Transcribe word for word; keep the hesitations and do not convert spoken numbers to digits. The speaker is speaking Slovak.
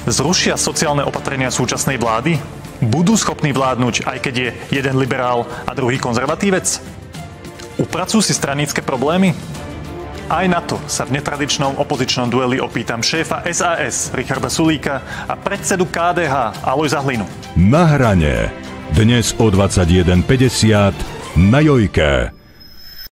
Zrušia sociálne opatrenia súčasnej vlády? Budú schopní vládnuť, aj keď je jeden liberál a druhý konzervatívec? Upracujú si stranícke problémy? Aj na to sa v netradičnom opozičnom dueli opýtam šéfa es a es Richarda Sulíka a predsedu ká dé há Alojza Hlinu. Na hrane. Dnes o dvadsaťjeden päťdesiat na Jojke.